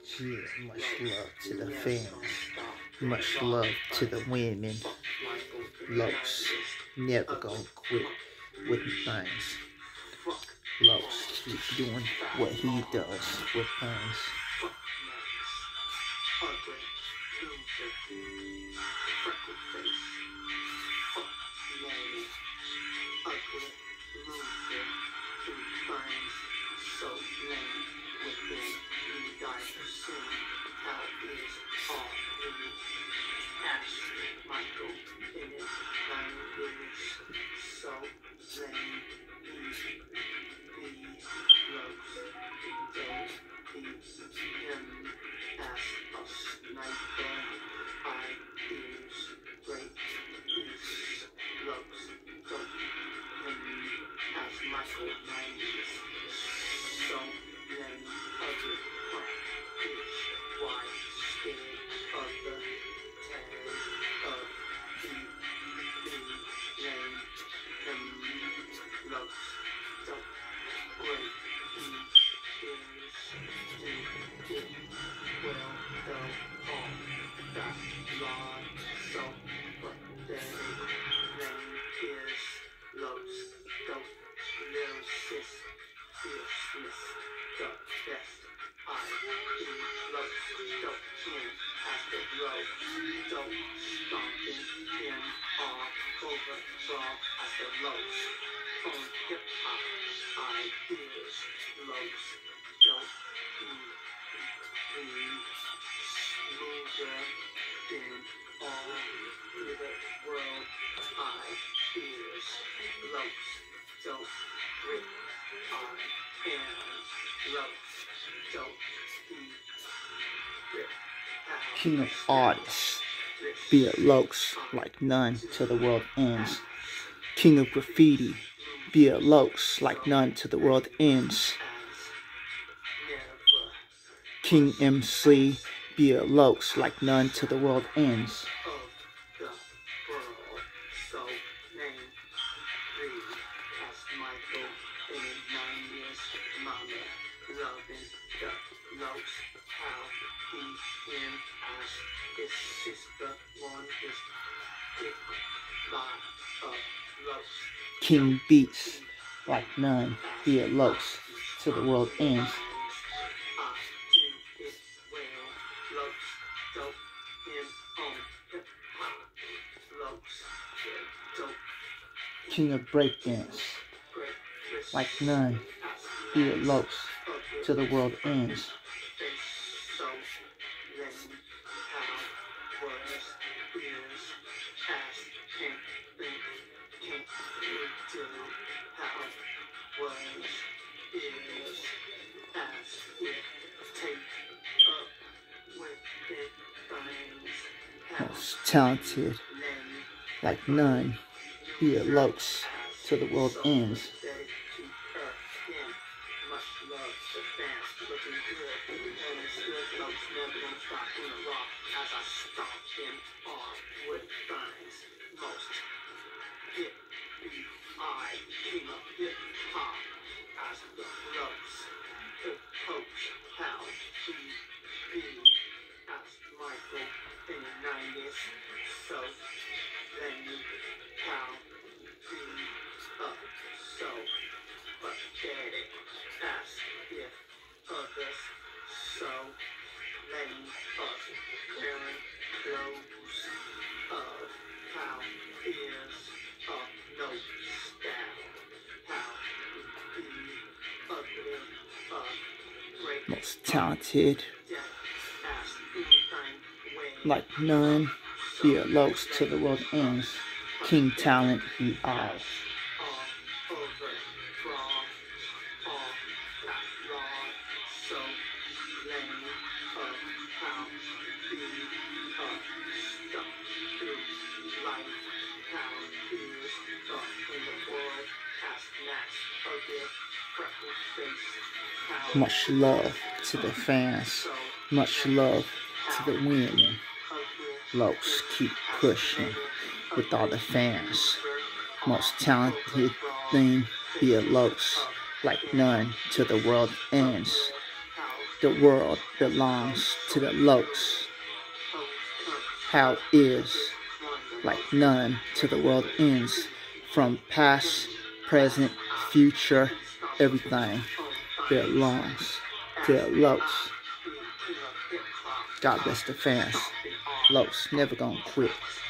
Yeah, much love to the fans. Much love to the women. Locs, never gonna quit with things. Locs, keep doing what he does with things. King of artists, be it Locs like none till the world ends. King of graffiti, be it Locs like none till the world ends. King MC, be it Locs like none till the world ends. King beats like none, be it Locs till the world ends. King of breakdance like none, be it Locs till the world ends. Most talented like none, be it Locs till the world ends. Most talented like none, be it Locs till the world ends. King talent, be ours. Much love to the fans, much love to the women. Locs keep pushing with all the fans. Most talented thing, be it Locs like none till the world ends. The world belongs to the locs. How is like none till the world ends. From past, present, future, everything belongs to the locs. God bless the fans. Locs never gonna quit.